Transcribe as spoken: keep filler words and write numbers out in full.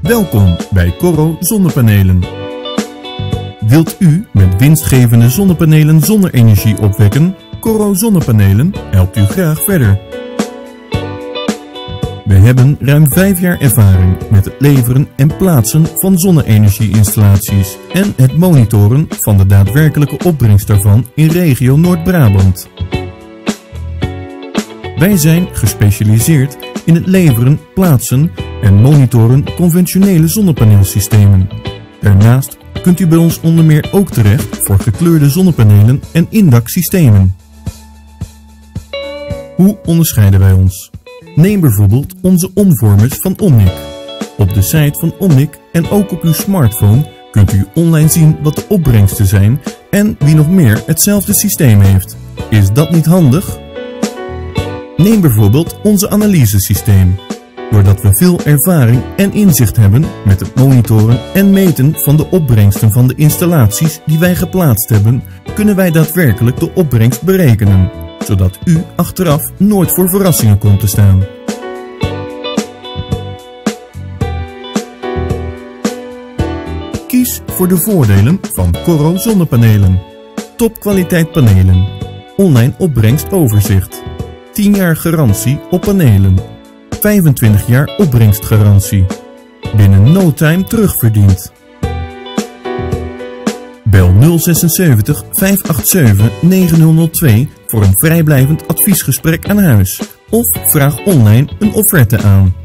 Welkom bij Corro Zonnepanelen. Wilt u met winstgevende zonnepanelen zonne-energie opwekken? Corro Zonnepanelen helpt u graag verder. We hebben ruim vijf jaar ervaring met het leveren en plaatsen van zonne-energie-installaties en het monitoren van de daadwerkelijke opbrengst daarvan in regio Noord-Brabant. Wij zijn gespecialiseerd in het leveren, plaatsen en monitoren conventionele zonnepaneelsystemen. Daarnaast kunt u bij ons onder meer ook terecht voor gekleurde zonnepanelen en indaksystemen. Hoe onderscheiden wij ons? Neem bijvoorbeeld onze omvormers van Omnic. Op de site van Omnic en ook op uw smartphone kunt u online zien wat de opbrengsten zijn en wie nog meer hetzelfde systeem heeft. Is dat niet handig? Neem bijvoorbeeld onze analysesysteem. Doordat we veel ervaring en inzicht hebben met het monitoren en meten van de opbrengsten van de installaties die wij geplaatst hebben, kunnen wij daadwerkelijk de opbrengst berekenen, zodat u achteraf nooit voor verrassingen komt te staan. Kies voor de voordelen van Corro Zonnepanelen. Topkwaliteit panelen. Online opbrengstoverzicht. tien jaar garantie op panelen. vijfentwintig jaar opbrengstgarantie. Binnen no time terugverdiend. Bel nul zesenzeventig, vijf acht zeven, negen nul nul twee voor een vrijblijvend adviesgesprek aan huis. Of vraag online een offerte aan.